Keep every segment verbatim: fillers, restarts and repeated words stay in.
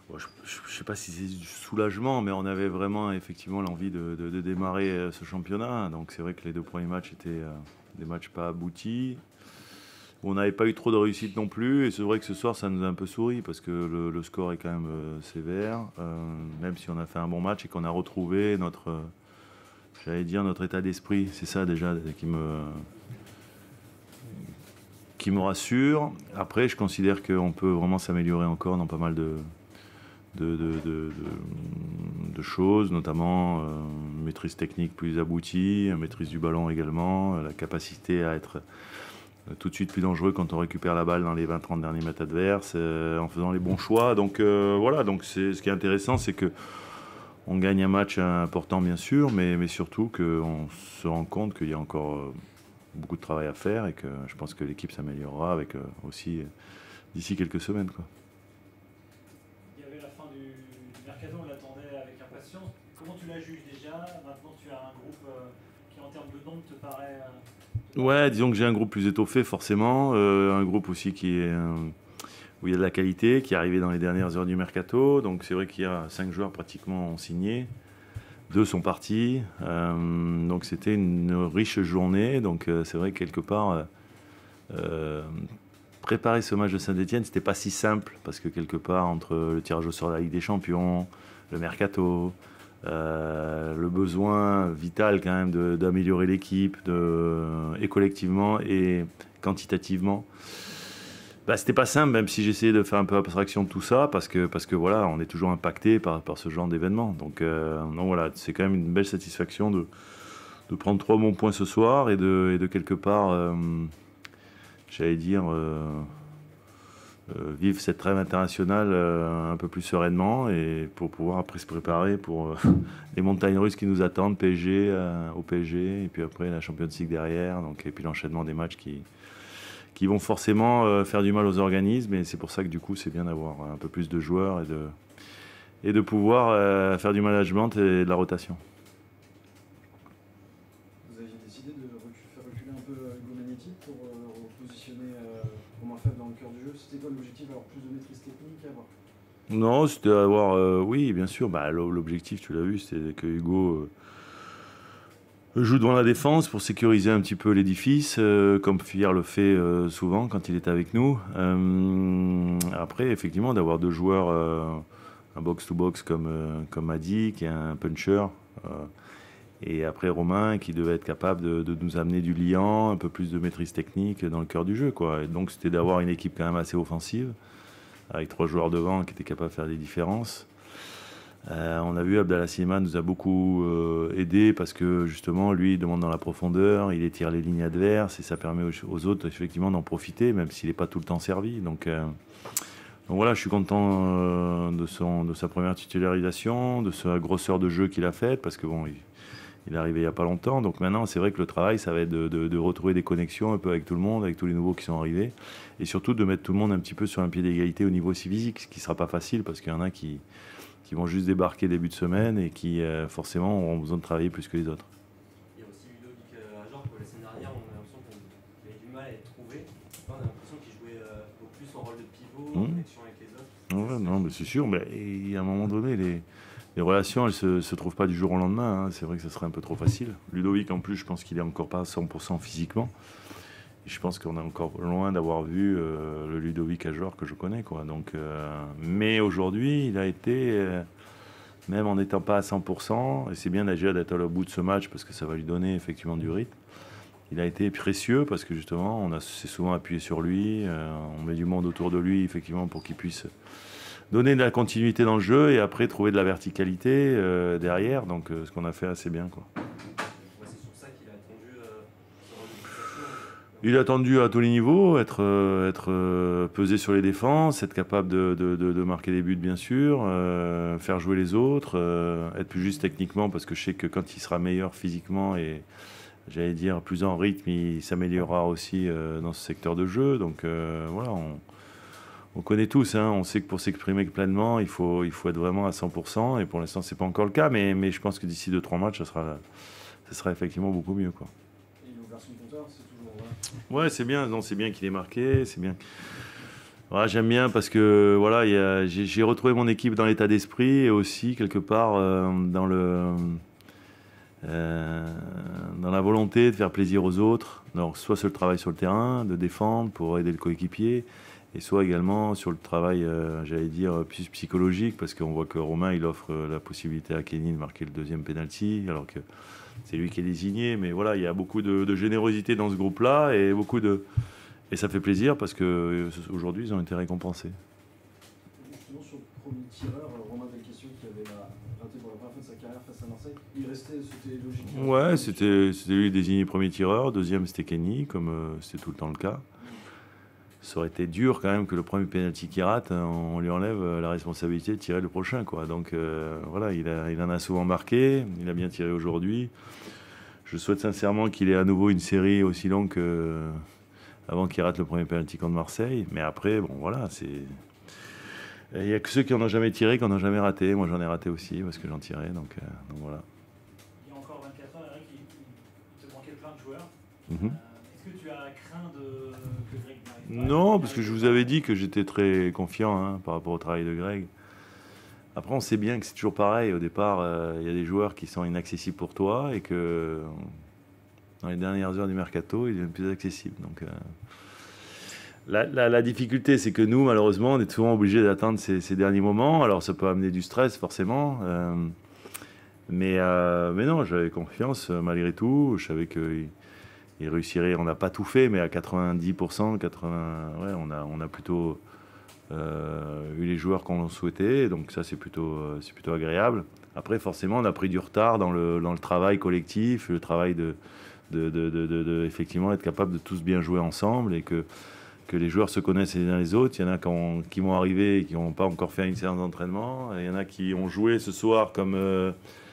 Bon, je ne sais pas si c'est du soulagement, mais on avait vraiment effectivement l'envie de, de- de démarrer euh, ce championnat. Donc c'est vrai que les deux premiers matchs étaient euh, des matchs pas aboutis. On n'avait pas eu trop de réussite non plus. Et c'est vrai que ce soir, ça nous a un peu souri parce que le, le score est quand même euh, sévère. Euh, même si on a fait un bon match et qu'on a retrouvé notre, euh, j'allais dire, notre état d'esprit. C'est ça déjà qui me, qui me rassure. Après, je considère qu'on peut vraiment s'améliorer encore dans pas mal de, de, de, de, de- de choses, notamment euh, une maîtrise technique plus aboutie, une maîtrise du ballon également, euh, la capacité à être euh, tout de suite plus dangereux quand on récupère la balle dans les vingt trente derniers mètres adverses, euh, en faisant les bons choix. Donc euh, voilà, donc c'est, ce qui est intéressant, c'est que on gagne un match important bien sûr, mais, mais surtout qu'on se rend compte qu'il y a encore euh, beaucoup de travail à faire et que je pense que l'équipe s'améliorera avec euh, aussi euh, d'ici quelques semaines, quoi. Il y avait la fin du, du mercato, on l'attendait avec impatience. Comment tu la juges déjà? Maintenant, tu as un groupe euh, qui, en termes de nombre, te paraît. euh, te paraît Ouais, suffisant. disons que j'ai un groupe plus étoffé forcément, euh, un groupe aussi qui est, euh, où il y a de la qualité, qui est arrivé dans les dernières heures du mercato. Donc c'est vrai qu'il y a cinq joueurs pratiquement ont signé, deux sont partis. Euh, donc c'était une riche journée. Donc euh, c'est vrai que quelque part, euh, euh, préparer ce match de Saint-Etienne, c'était pas si simple parce que quelque part entre le tirage au sort de la Ligue des Champions, le mercato, euh, le besoin vital quand même de- d'améliorer l'équipe de, et collectivement et quantitativement. Bah, c'était pas simple, même si j'essayais de faire un peu abstraction de tout ça, parce que, parce que voilà, on est toujours impacté par, par ce genre d'événement. Donc, euh, donc voilà, c'est quand même une belle satisfaction de, de prendre trois bons points ce soir et de, et de quelque part, euh, j'allais dire, euh, euh, vivre cette trêve internationale euh, un peu plus sereinement et pour pouvoir après se préparer pour euh, les montagnes russes qui nous attendent, P S G euh, au P S G et puis après la Champions League derrière, donc, et puis l'enchaînement des matchs qui, qui vont forcément euh, faire du mal aux organismes et c'est pour ça que du coup c'est bien d'avoir un peu plus de joueurs et de, et de pouvoir euh, faire du management et de la rotation. Vous aviez décidé de recul- faire reculer un peu euh, Hugo Magnetti pour euh, repositionner euh, Romain Faible dans le cœur du jeu. C'était quoi l'objectif? Avoir plus de maîtrise technique, avoir... Non, c'était avoir, euh, oui, bien sûr, bah, l'objectif, tu l'as vu, c'était que Hugo euh, joue devant la défense pour sécuriser un petit peu l'édifice, euh, comme Fier le fait euh, souvent quand il est avec nous. Euh, après, effectivement, d'avoir deux joueurs, euh, un box-to-box comme, euh, comme Madi, qui est un puncher, euh, et après Romain, qui devait être capable de, de nous amener du liant, un peu plus de maîtrise technique dans le cœur du jeu, quoi. Et donc, c'était d'avoir une équipe quand même assez offensive, avec trois joueurs devant qui étaient capables de faire des différences. Euh, on a vu Abdallah Slimane nous a beaucoup euh, aidé parce que justement lui il demande dans la profondeur, il étire les lignes adverses et ça permet aux, aux autres effectivement d'en profiter même s'il n'est pas tout le temps servi. Donc, euh, donc voilà, je suis content euh, de, son, de sa première titularisation, de sa grosseur de jeu qu'il a faite parce que bon il, il est arrivé il n'y a pas longtemps. Donc maintenant c'est vrai que le travail ça va être de, de, de retrouver des connexions un peu avec tout le monde, avec tous les nouveaux qui sont arrivés et surtout de mettre tout le monde un petit peu sur un pied d'égalité au niveau aussi physique, ce qui ne sera pas facile parce qu'il y en a qui qui vont juste débarquer début de semaine et qui euh, forcément auront besoin de travailler plus que les autres. Il y a aussi Ludovic euh, Ajor, que la semaine dernière, on a l'impression qu'il avait du mal à être trouvé. Là, on a l'impression qu'il jouait euh, au plus en rôle de pivot, en Mmh. connexion avec les autres. Ouais, non, mais c'est sûr, mais et à un moment donné, les, les relations, elles se, se trouvent pas du jour au lendemain. Hein. C'est vrai que ce serait un peu trop facile. Ludovic, en plus, je pense qu'il est encore pas à cent pour cent physiquement. Et je pense qu'on est encore loin d'avoir vu euh, le Ludovic Ajor que je connais, quoi. Donc, euh, mais aujourd'hui, il a été, euh, même en n'étant pas à cent pour cent, et c'est bien déjà d'être au bout de ce match parce que ça va lui donner effectivement du rythme. Il a été précieux parce que justement, on a s'est souvent appuyé sur lui, euh, on met du monde autour de lui effectivement pour qu'il puisse donner de la continuité dans le jeu et après trouver de la verticalité euh, derrière. Donc euh, ce qu'on a fait assez bien, quoi. Ouais, c'est sur ça qu'il a attendu euh, ce rôle de fixation. Il a attendu à tous les niveaux, être, euh, être euh, pesé sur les défenses, être capable de, de, de, de marquer des buts bien sûr, euh, faire jouer les autres, euh, être plus juste techniquement parce que je sais que quand il sera meilleur physiquement et j'allais dire plus en rythme, il s'améliorera aussi euh, dans ce secteur de jeu. Donc euh, voilà, on, on connaît tous, hein, on sait que pour s'exprimer pleinement, il faut, il faut être vraiment à cent pour cent et pour l'instant c'est pas encore le cas, mais, mais je pense que d'ici deux trois matchs, ça sera, ça sera effectivement beaucoup mieux, quoi. Et il a ouvert son compteur, c'est toujours... Voilà. Ouais, c'est bien, non, c'est bien qu'il ait marqué, c'est bien. Ouais, j'aime bien parce que voilà, il y a- j'ai j'ai retrouvé mon équipe dans l'état d'esprit et aussi quelque part euh, dans le euh, dans la volonté de faire plaisir aux autres. Donc, soit sur le travail sur le terrain, de défendre pour aider le coéquipier, et soit également sur le travail, euh, j'allais dire, plus psychologique, parce qu'on voit que Romain, il offre la possibilité à Kenny de marquer le deuxième penalty, alors que c'est lui qui est désigné. Mais voilà, il y a beaucoup de, de générosité dans ce groupe-là, et beaucoup de et ça fait plaisir parce qu'aujourd'hui, ils ont été récompensés. Justement, sur le premier tireur, Romain Delquestion qui avait raté pour la première fois de sa carrière face à Marseille, il restait, c'était logique. Ouais, c'était c'était lui désigné premier tireur, deuxième c'était Kenny, comme euh, c'était tout le temps le cas. Ça aurait été dur quand même que le premier penalty qu'il rate, on lui enlève la responsabilité de tirer le prochain, quoi. Donc euh, voilà, il, a, il en a souvent marqué, il a bien tiré aujourd'hui. Je souhaite sincèrement qu'il ait à nouveau une série aussi longue que avant qu'il rate le premier penalty contre Marseille. Mais après, bon voilà, c'est... Il n'y a que ceux qui n'en ont jamais tiré, qui n'en ont jamais raté. Moi j'en ai raté aussi parce que j'en tirais, donc, euh, donc voilà. Il y a encore vingt-quatre heures, Eric, il, il te manquait plein de joueurs. Mm-hmm. Euh, Est-ce que tu as craint de, que Greg n'arrive pas? Non, parce que je vous avais dit que j'étais très confiant hein, par rapport au travail de Greg. Après, on sait bien que c'est toujours pareil. Au départ, euh, il y a des joueurs qui sont inaccessibles pour toi et que dans les dernières heures du mercato, ils deviennent plus accessibles. Donc, euh, la, la, la difficulté, c'est que nous, malheureusement, on est souvent obligés d'attendre ces, ces derniers moments. Alors, ça peut amener du stress, forcément. Euh, mais, euh, mais non, j'avais confiance malgré tout. Je savais qu'il il réussirait. On n'a pas tout fait, mais à quatre-vingt-dix pour cent, quatre-vingts, ouais, on, a, on a plutôt euh, eu les joueurs qu'on souhaitait. Donc, ça, c'est plutôt, c'est plutôt agréable. Après, forcément, on a pris du retard dans le, dans le travail collectif, le travail de. De, de, de, de, de effectivement être capable de tous bien jouer ensemble et que, que les joueurs se connaissent les uns les autres. Il y en a qui, ont, qui vont arriver et qui n'ont pas encore fait une séance d'entraînement. Il y en a qui ont joué ce soir comme euh,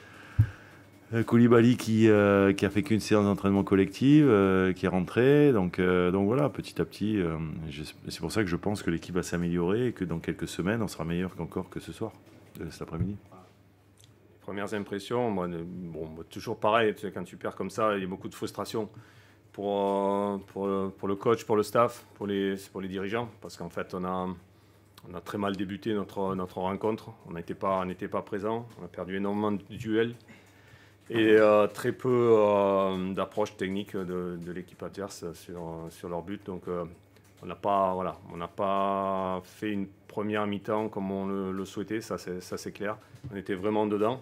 Koulibaly qui, euh, qui a fait qu'une séance d'entraînement collective, euh, qui est rentré. Donc, euh, donc voilà, petit à petit, euh, c'est pour ça que je pense que l'équipe va s'améliorer et que dans quelques semaines, on sera meilleur qu'encore que ce soir, euh, cet après-midi. Premières impressions, moi, bon, toujours pareil, tu sais, quand tu perds comme ça, il y a beaucoup de frustration pour, euh, pour, pour le coach, pour le staff, pour les, pour les dirigeants, parce qu'en fait, on a, on a très mal débuté notre, notre rencontre, on n'était pas, on n'était pas présent, on a perdu énormément de duels et euh, très peu euh, d'approche technique de, de l'équipe adverse sur, sur leur but, donc euh, on n'a pas, voilà, on n'a pas fait une première mi-temps comme on le, le souhaitait, ça c'est, ça c'est clair, on était vraiment dedans.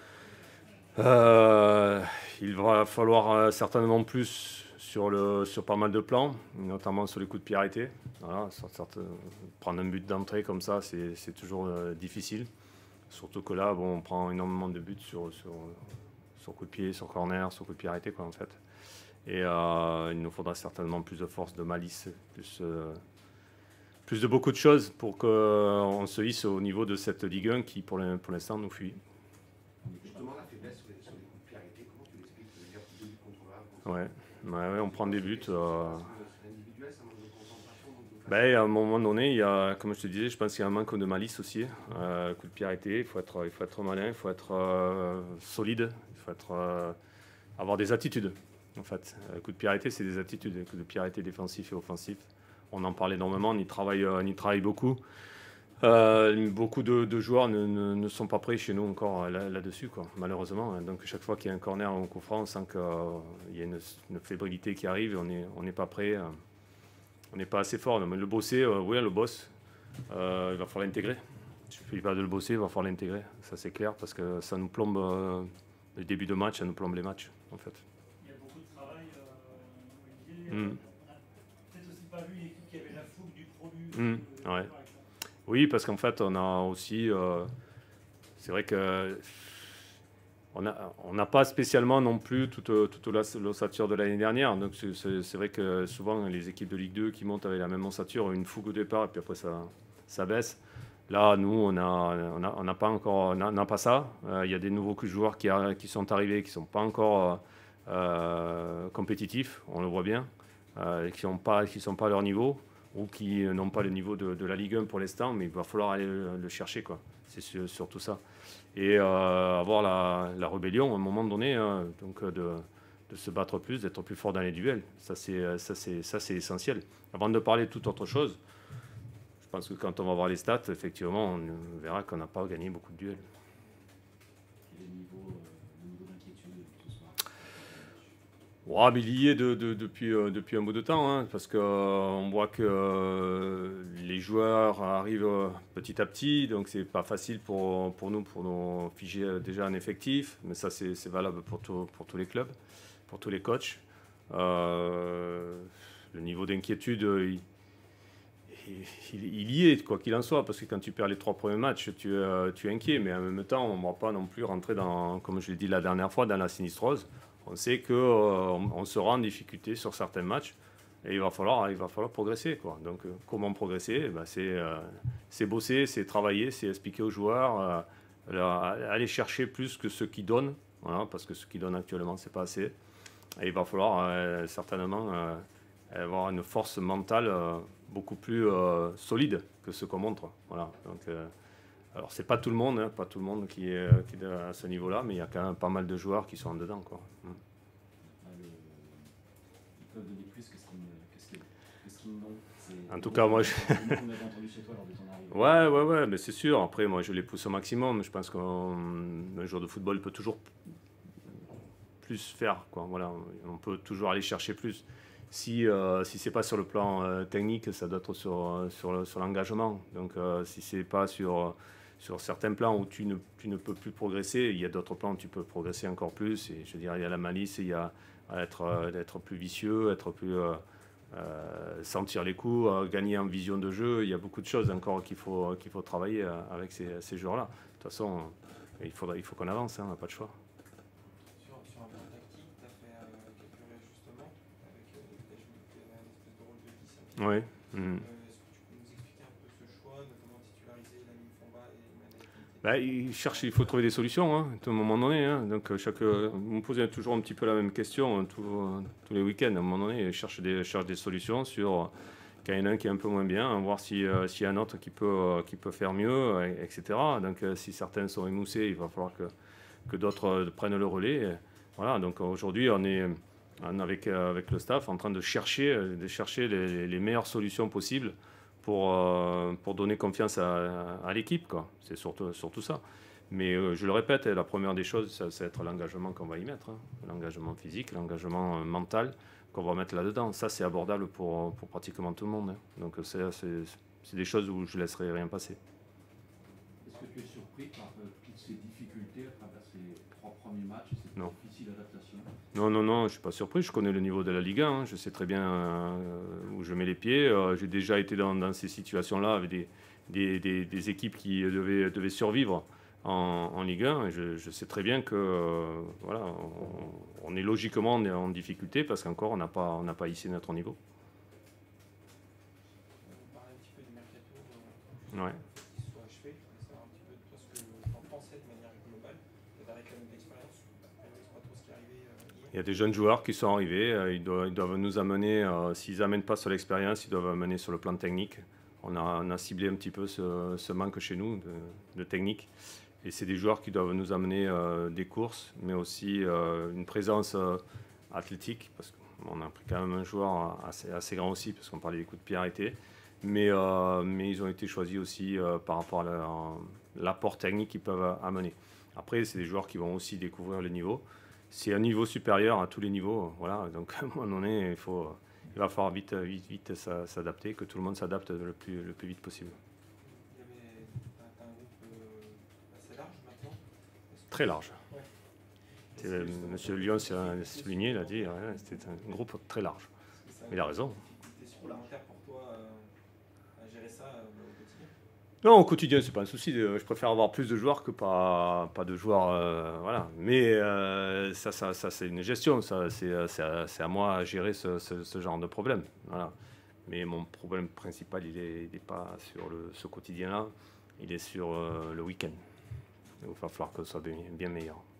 Euh, il va falloir euh, certainement plus sur, le, sur pas mal de plans, notamment sur les coups de pied arrêtés. Voilà, sur, sur, prendre un but d'entrée comme ça, c'est, c'est toujours euh, difficile. Surtout que là, bon, on prend énormément de buts sur, sur, sur coups de pied, sur corner, sur coups de pied arrêtés, quoi, en fait. Et euh, il nous faudra certainement plus de force, de malice, plus, euh, plus de beaucoup de choses pour qu'on se hisse au niveau de cette Ligue un qui, pour l'instant, nous fuit. Ouais, ouais, ouais, on prend des buts. Euh... Ben, à un moment donné, il y a, comme je te disais, je pense qu'il y a un manque de malice aussi. Euh, coup de pied arrêté, il faut être, il faut être malin, il faut être euh, solide, il faut être, euh, avoir des attitudes. En fait, euh, coup de pied arrêté, c'est des attitudes. Coup de pied arrêté défensif et offensif. On en parle énormément, on y travaille, on y travaille beaucoup. Euh, beaucoup de, de joueurs ne, ne, ne sont pas prêts chez nous encore là, là-dessus, quoi, malheureusement. Donc chaque fois qu'il y a un corner ou un coup franc, on sent qu'il euh, y a une, une fébrilité qui arrive et on n'est on n'est pas prêt, euh, on n'est pas assez fort. Mais le bosser, euh, oui, le boss, euh, il va falloir l'intégrer. Il ne suffit pas de le bosser, il va falloir l'intégrer. Ça c'est clair parce que ça nous plombe euh, le début de match, ça nous plombe les matchs, en fait. Il y a beaucoup de travail, euh, Olivier. Mm. On n'a peut-être aussi pas vu l'équipe qui avait la fougue du promu. Mm. De, Ouais. Oui, parce qu'en fait, on a aussi... Euh, c'est vrai que on n'a on n'a pas spécialement non plus toute, toute l'ossature de l'année dernière. Donc c'est, c'est, c'est vrai que souvent, les équipes de Ligue deux qui montent avec la même ossature ont une fougue au départ et puis après, ça, ça baisse. Là, nous, on n'a on a, on a pas encore, on a, on a pas ça. Il euh, y a des nouveaux joueurs qui, a, qui sont arrivés, qui ne sont pas encore euh, compétitifs, on le voit bien, euh, qui ne pas, qui sont pas à leur niveau, ou qui n'ont pas le niveau de, de la Ligue un pour l'instant, mais il va falloir aller le, le chercher, quoi. C'est sur, surtout ça. Et euh, avoir la, la rébellion à un moment donné, hein, donc de, de se battre plus, d'être plus fort dans les duels. Ça c'est, ça, c'est, ça, c'est essentiel. Avant de parler de toute autre chose, je pense que quand on va voir les stats, effectivement, on verra qu'on n'a pas gagné beaucoup de duels. Quel est le niveau, euh, le niveau d'inquiétude ce soir? Ouais, mais il y est de, de, depuis, euh, depuis un bout de temps, hein, parce qu'on euh, voit que euh, les joueurs arrivent euh, petit à petit, donc c'est pas facile pour, pour nous, pour nous figer euh, déjà un effectif, mais ça c'est valable pour, tout, pour tous les clubs, pour tous les coachs. Euh, le niveau d'inquiétude, il, il, il y est, quoi qu'il en soit, parce que quand tu perds les trois premiers matchs, tu, euh, tu es inquiet, mais en même temps, on ne va pas non plus rentrer dans, comme je l'ai dit la dernière fois, dans la sinistrose. On sait qu'on euh, on sera en difficulté sur certains matchs et il va falloir, il va falloir progresser, quoi. Donc, euh, comment progresser? Ben, c'est euh, bosser, c'est travailler, c'est expliquer aux joueurs, euh, leur, aller chercher plus que ce qu'ils donnent, voilà, parce que ce qu'ils donnent actuellement, c'est pas assez. Et il va falloir euh, certainement euh, avoir une force mentale euh, beaucoup plus euh, solide que ce qu'on montre. Voilà. Donc, euh, alors, c'est pas tout le monde, hein, pas tout le monde qui est, qui est à ce niveau-là, mais il y a quand même pas mal de joueurs qui sont en dedans, quoi. Mm. Le... Ils peuvent donner plus que ce qu'ils qu qu n'ont. En tout cas, moi, je... entendu chez toi lors de ton arrivée. Ouais, ouais, ouais, mais c'est sûr. Après, moi, je les pousse au maximum. Je pense qu'un joueur de football peut toujours plus faire, quoi. Voilà, on peut toujours aller chercher plus. Si, euh, si ce n'est pas sur le plan euh, technique, ça doit être sur, sur, sur l'engagement. Donc, euh, si ce n'est pas sur, sur certains plans où tu ne, tu ne peux plus progresser, il y a d'autres plans où tu peux progresser encore plus. Et je veux dire, il y a la malice, il y a être, euh, être plus vicieux, être plus, euh, euh, sentir les coups, euh, gagner en vision de jeu. Il y a beaucoup de choses encore qu'il faut, qu'il faut travailler euh, avec ces, ces joueurs-là. De toute façon, il faudra, il faut qu'on avance, hein, on n'a pas de choix. Sur, sur un plan tactique, tu as fait euh, quelques réajustements avec euh, des un espèce de rôle de dix. Oui. Mmh. Euh, Est-ce que tu peux nous expliquer un peu ce choix, notamment titulariser la ligne Fomba et Manet? Bah, il cherche, il faut trouver des solutions, hein, à un moment donné. Hein. Donc, chaque, vous me posez toujours un petit peu la même question hein, tous, tous les week-ends. À un moment donné, il cherche des, cherche des solutions sur quand il y en a un qui est un peu moins bien, voir s'il euh, si y a un autre qui peut, euh, qui peut faire mieux, et cetera. Donc, euh, si certains sont émoussés, il va falloir que, que d'autres prennent le relais. Et voilà. Donc, aujourd'hui, on est on, avec, avec le staff en train de chercher, de chercher les, les meilleures solutions possibles pour, euh, pour donner confiance à, à l'équipe, quoi. C'est surtout, surtout ça. Mais euh, je le répète, la première des choses, ça, ça va être l'engagement qu'on va y mettre. Hein. L'engagement physique, l'engagement euh, mental qu'on va mettre là-dedans. Ça, c'est abordable pour, pour pratiquement tout le monde. Hein. Donc, c'est des choses où je ne laisserai rien passer. Est-ce que tu es surpris par euh, toutes ces difficultés à travers ces trois premiers matchs, cette difficile adaptation? Non, non, non, je ne suis pas surpris. Je connais le niveau de la Ligue un. Hein. Je sais très bien euh, où je mets les pieds. Euh, J'ai déjà été dans, dans ces situations-là avec des, des, des, des équipes qui devaient, devaient survivre en, en Ligue un. Et je, je sais très bien que euh, voilà, on, on est logiquement en, en difficulté parce qu'encore on n'a pas, on n'a pas hissé notre niveau. On parlait un petit peu du mercato. Ouais. Qui soit achevé. Je voulais savoir un petit peu de ce que tu en pensais de manière globale. Tu avais quand même de l'expérience. C'est pas trop ce qui est arrivé hier. Il y a des jeunes joueurs qui sont arrivés. Euh, ils, doivent, ils doivent nous amener, euh, s'ils n'amènent pas sur l'expérience, ils doivent amener sur le plan technique. On a, on a ciblé un petit peu ce, ce manque chez nous de, de technique. Et c'est des joueurs qui doivent nous amener euh, des courses, mais aussi euh, une présence euh, athlétique, parce qu'on a pris quand même un joueur assez, assez grand aussi, parce qu'on parlait des coups de pied arrêtés. Mais, euh, mais ils ont été choisis aussi euh, par rapport à l'apport technique qu'ils peuvent amener. Après, c'est des joueurs qui vont aussi découvrir le niveau. C'est un niveau supérieur à tous les niveaux. Voilà. Donc, à un moment donné, il, faut, il va falloir vite, vite, vite s'adapter, que tout le monde s'adapte le plus, le plus vite possible. Très large. Ouais. Monsieur Lyon s'est souligné, il a dit, ouais, c'était un groupe très large. Il a raison. C'était supplémentaire pour toi euh, à gérer ça euh, au quotidien? Non, au quotidien, c'est pas un souci. Je préfère avoir plus de joueurs que pas, pas de joueurs. Euh, voilà. Mais euh, ça, ça, ça c'est une gestion. C'est à, à moi à gérer ce, ce, ce genre de problème. Voilà. Mais mon problème principal, il n'est il est pas sur le, ce quotidien-là. Il est sur euh, le week-end. Il va falloir que ce soit bien, bien meilleur.